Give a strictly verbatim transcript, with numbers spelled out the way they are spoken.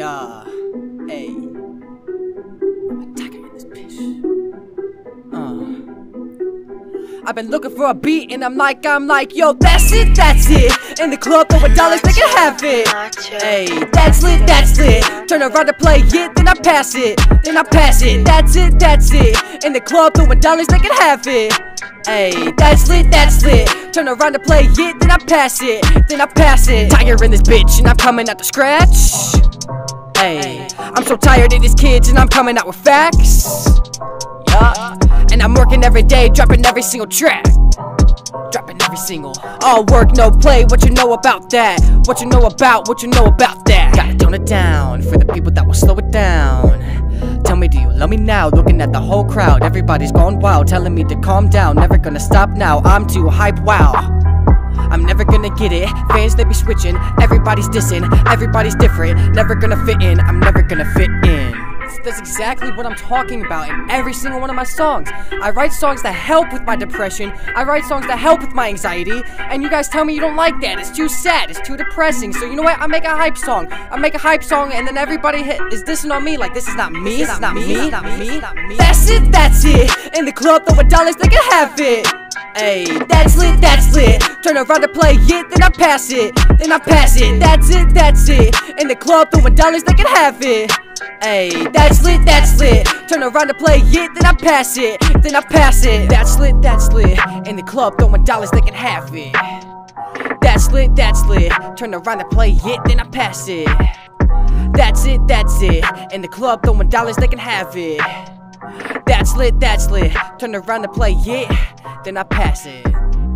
Yeah, hey, I'm attacking in this bitch. Uh. I've been looking for a beat and I'm like, I'm like, yo, that's it, that's it. In the club throwing dollars, they can have it. Hey, that's lit, that's lit. Turn around to play it, then I pass it, then I pass it. That's it, that's it. In the club throwing dollars, they can have it. Hey, that's lit, that's lit. Turn around to play it, then I pass it, then I pass it. Tiger in this bitch and I'm coming out the scratch. Hey, I'm so tired of these kids and I'm coming out with facts. Yeah, and I'm working every day, dropping every single track. Dropping every single. All work, no play, what you know about that? What you know about, what you know about that? Gotta tone it down for the people that will slow it down. Tell me, do you love me now? Looking at the whole crowd, everybody's gone wild, telling me to calm down. Never gonna stop now, I'm too hype, wow. I'm never gonna get it, fans they be switching. Everybody's dissing, everybody's different. Never gonna fit in, I'm never gonna fit in. That's exactly what I'm talking about in every single one of my songs. I write songs that help with my depression. I write songs that help with my anxiety. And you guys tell me you don't like that. It's too sad. It's too depressing. So you know what? I make a hype song. I make a hype song and then everybody hit, is dissing on me like this is not me. This is not me. This is not me. That's it. That's it. In the club throwing dollars, they can have it. Hey, that's lit, that's lit. Turn around to play it, then I pass it, then I pass it. That's it, that's it. In the club throwing dollars, they can have it. Hey, that's lit, that's lit. Turn around to play it, then I pass it, then I pass it. That's lit, that's lit. In the club throwing dollars, they can have it. That's lit, that's lit. Turn around to play it, then I pass it. That's it, that's it. In the club throwing dollars, they can have it. That's lit, that's lit. Turn around to play it, then I pass it.